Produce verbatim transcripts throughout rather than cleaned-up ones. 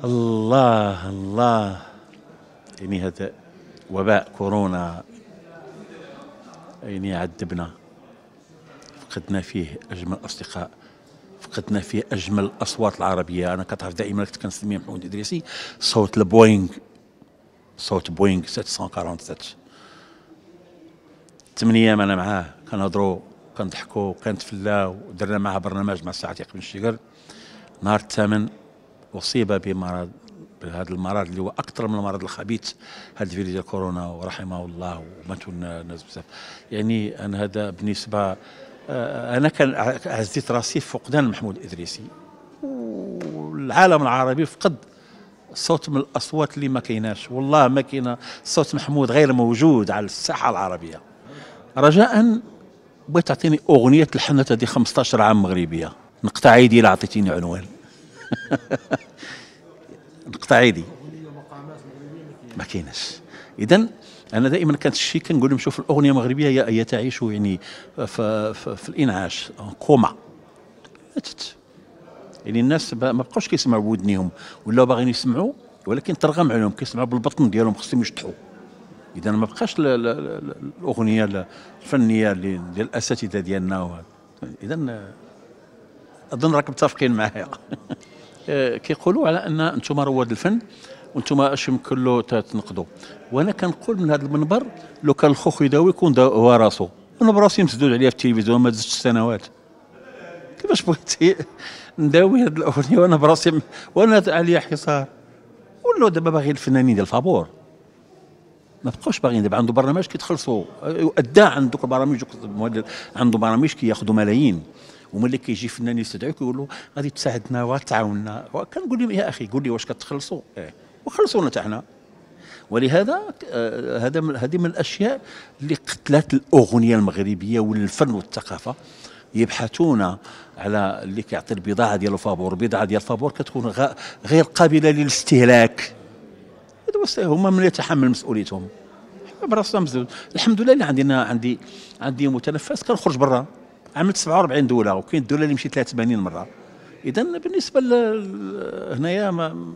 الله الله. يعني هذا وباء كورونا يعني عذبنا، فقدنا فيه أجمل أصدقاء، فقدنا فيه أجمل الأصوات العربية. أنا كتعرف دائما كنت كنسمي محمود إدريسي صوت البوينغ، صوت بوينغ سبعمية وسبعة وأربعين. ثمان أيام أنا معاه كنهضروا كنضحكوا كنتفلاو، ودرنا معاه برنامج مع السي عتيق بن الشيقر. نهار الثامن أصيب بمرض، بهذا المرض اللي هو أكثر من المرض الخبيث، هذا الفيروس ديال كورونا، ورحمه الله وماتوا الناس بزاف. يعني أنا هذا بالنسبة أنا كان عزيت راسي في فقدان محمود إدريسي، والعالم العربي فقد صوت من الأصوات اللي ما كايناش، والله ما كاينه. صوت محمود غير موجود على الساحة العربية. رجاء بغيت تعطيني أغنية لحنت هذه خمسطاش عام مغربية. نقطع ايدي الا عطيتيني عنوان. نقطع ايدي ما كايناش. اذا انا دائما كانت الشيء كنقول لهم شوف الاغنيه المغربيه هي تعيش يعني في, في, في الانعاش كوما. يعني الناس ما بقاوش كيسمعوا بودنيهم، ولاو باغيين يسمعوا ولكن ترغم عليهم كيسمعوا بالبطن ديالهم، خصهم يشطحوا. اذا ما بقاش الاغنيه الفنيه ديال الاساتذه ديالنا. اذا اظن راكم متفقين معايا. كيقولوا على ان انتم رواد الفن وانتم اش يمكن له تنقدوا، وانا كنقول من هذا المنبر لو كان الخوخ يداوي يكون هو راسو. انا براسي مسدود عليا في التلفزيون ما زدتش سنوات، كيفاش بغيتي نداوي هذه الاغنيه وانا براسي وانا عليا حصار؟ ولاو دابا باغي الفنانين ديال الفابور ما بقاوش باغيين. دابا عنده برنامج كيتخلصوا، ادى عنده برامج، عنده برامج كياخذوا ملايين، وملي كيجي فنان يستدعوك يقول له غادي تساعدنا وتعاوننا، كنقول لهم يا اخي قول لي واش كتخلصوا؟ اه وخلصونا حتى حنا. ولهذا هذا هذه من الاشياء اللي قتلت الاغنيه المغربيه والفن والثقافه. يبحثون على اللي كيعطي البضاعه ديال الفابور، البضاعه ديال الفابور كتكون غير قابله للاستهلاك. هما من يتحمل مسؤوليتهم؟ براسنا مزود. الحمد لله اللي عندنا عندي عندي متنفس كنخرج برا، عملت سبعة وأربعين دوله، وكاين الدوله اللي مشيت لها ثمانين مره. اذا بالنسبه هنايا ما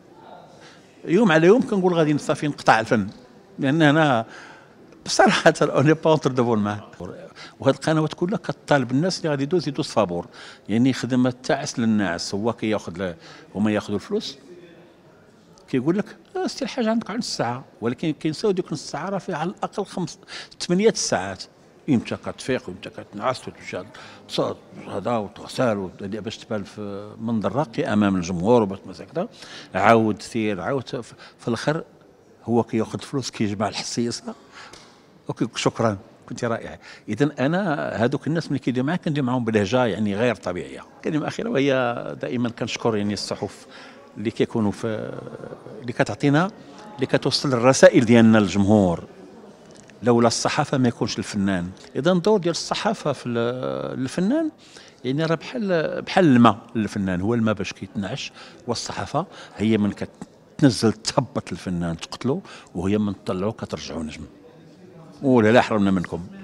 يوم على يوم كنقول غادي نصافي نقطع الفن، لان انا بصراحه اوني با اونتر دو فول معاه. وهذه القنوات كلها كطالب الناس اللي غادي يدوز يدوز فابور، يعني خدمه تعس للناس. هو كياخذ هما ياخذوا الفلوس، كيقول لك سير الحاجه عندك على نص ساعه، ولكن كينساو ديك نص ساعه راه فيها على الاقل خمس ثمانيه الساعات. امتى كتفيق وامتى كتنعس وتمشي تصاد هذا وتغسل باش تبان في منظر راقي امام الجمهور وباش هكذا. عاود سير عاود في الاخر هو كياخذ فلوس كيجمع الحصيصه اوكي شكرا كنت رائعه. اذا انا هذوك الناس ملي كيديروا معاك كندير معاهم بلهجه يعني غير طبيعيه. كلمه اخيره وهي دائما كنشكر يعني الصحف اللي كيكونوا في اللي كتعطينا اللي كتوصل الرسائل ديالنا للجمهور. لولا الصحافه ما يكونش الفنان. اذا الدور ديال الصحافه في الفنان يعني راه بحال بحال الماء للفنان، هو الماء باش كيتنعش، والصحافه هي من كتنزل تهبط الفنان تقتلو، وهي من تطلعو كترجعو نجم. ولا لا حرمنا منكم.